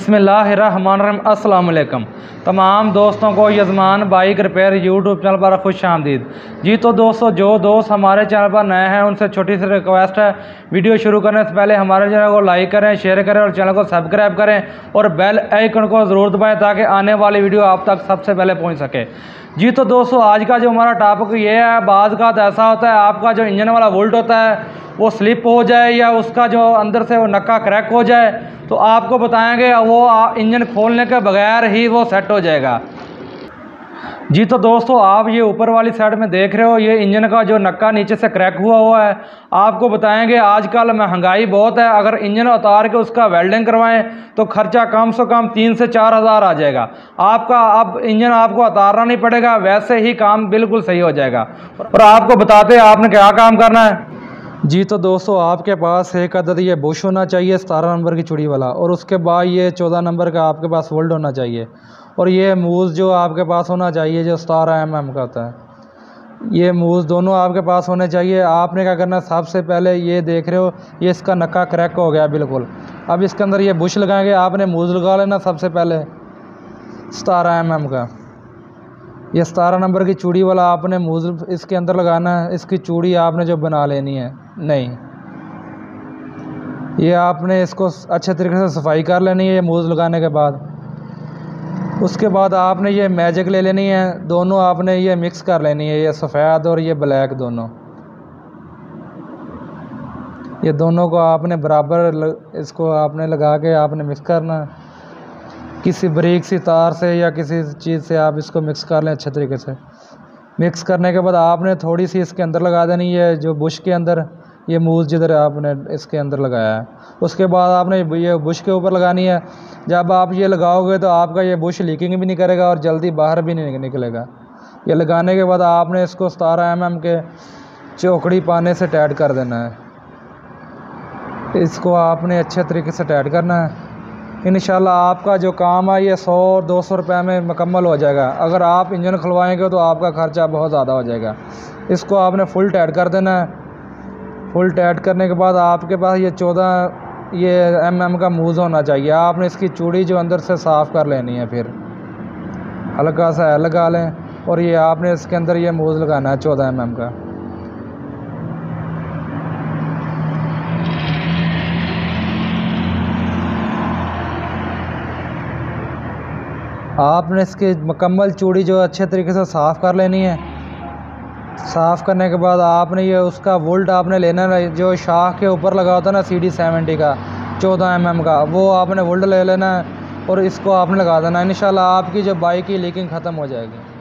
बिस्मिल्लाहिर्रहमानिर्रहीम। अस्सलाम वालेकुम तमाम दोस्तों को यजमान बाइक रिपेयर यूट्यूब चैनल पर खुश आमदीद जी। तो दोस्तों, जो दोस्त हमारे चैनल पर नए हैं उनसे छोटी सी रिक्वेस्ट है, वीडियो शुरू करने से पहले हमारे चैनल को लाइक करें, शेयर करें और चैनल को सब्सक्राइब करें और बेल आइकन को ज़रूर दबाएं ताकि आने वाली वीडियो आप तक सबसे पहले पहुँच सके जी। तो दोस्तों, आज का जो हमारा टॉपिक ये है, बाज़ का ऐसा होता है आपका जो इंजन वाला वोल्ट होता है वो स्लिप हो जाए या उसका जो अंदर से वो नक्का क्रैक हो जाए, तो आपको बताएंगे वो इंजन खोलने के बगैर ही वो सेट हो जाएगा जी। तो दोस्तों, आप ये ऊपर वाली साइड में देख रहे हो, ये इंजन का जो नक्का नीचे से क्रैक हुआ है। आपको बताएंगे आजकल महंगाई बहुत है, अगर इंजन उतार के उसका वेल्डिंग करवाएं तो खर्चा कम से कम 3 से 4 हज़ार आ जाएगा आपका। अब इंजन आपको उतारना नहीं पड़ेगा, वैसे ही काम बिल्कुल सही हो जाएगा। और आपको बताते हैं आपने क्या काम करना है जी। तो दोस्तों, आपके पास एक अदद ये बुश होना चाहिए 17 नंबर की चूड़ी वाला, और उसके बाद ये 14 नंबर का आपके पास वोल्ट होना चाहिए, और ये मूज़ जो आपके पास होना चाहिए जो 17 mm का होता है, ये मूज़ दोनों आपके पास होने चाहिए। आपने क्या करना है, सबसे पहले ये देख रहे हो ये इसका नक्का क्रैक हो गया बिल्कुल। अब इसके अंदर ये बुश लगाएंगे, आपने मूज़ लगा लेना सबसे पहले 17 mm का। ये 17 नंबर की चूड़ी वाला आपने मूज़ इसके अंदर लगाना है। इसकी चूड़ी आपने जो बना लेनी है, नहीं, ये आपने इसको अच्छे तरीके से सफाई कर लेनी है ये मूज़ लगाने के बाद। उसके बाद आपने ये मैजिक ले लेनी है, दोनों आपने ये मिक्स कर लेनी है, ये सफ़ेद और ये ब्लैक दोनों, ये दोनों को आपने बराबर इसको आपने लगा के आपने मिक्स करना है। किसी बारीक सी तार से या किसी चीज़ से आप इसको मिक्स कर लें अच्छे तरीके से। मिक्स करने के बाद आपने थोड़ी सी इसके अंदर लगा देनी है, जो बुश के अंदर ये मूज़ जिधर आपने इसके अंदर लगाया है, उसके बाद आपने ये बुश के ऊपर लगानी है। जब आप ये लगाओगे तो आपका ये बुश लीकिंग भी नहीं करेगा और जल्दी बाहर भी नहीं निकलेगा। ये लगाने के बाद आपने इसको 17 mm के चौकड़ी पाने से टाइट कर देना है। इसको आपने अच्छे तरीके से टाइट करना है। इंशाल्लाह आपका जो काम है ये 100-200 रुपये में मुकम्मल हो जाएगा। अगर आप इंजन खुलवाएंगे तो आपका ख़र्चा बहुत ज़्यादा हो जाएगा। इसको आपने फुल टाइट कर देना है। फुल टाइट करने के बाद आपके पास ये 14 mm का मूज़ होना चाहिए। आपने इसकी चूड़ी जो अंदर से साफ़ कर लेनी है, फिर हल्का सा लगा लें, और ये आपने इसके अंदर ये मूज़ लगाना है 14 mm का। आपने इसकी मुकम्मल चूड़ी जो अच्छे तरीके से साफ़ कर लेनी है। साफ़ करने के बाद आपने ये उसका वोल्ट आपने लेना है, जो शाख के ऊपर लगा होता है ना CD70 का 14 mm का, वो आपने वोल्ट ले लेना है और इसको आपने लगा देना है। इंशाल्लाह आपकी जो बाइक की लीकिंग ख़त्म हो जाएगी।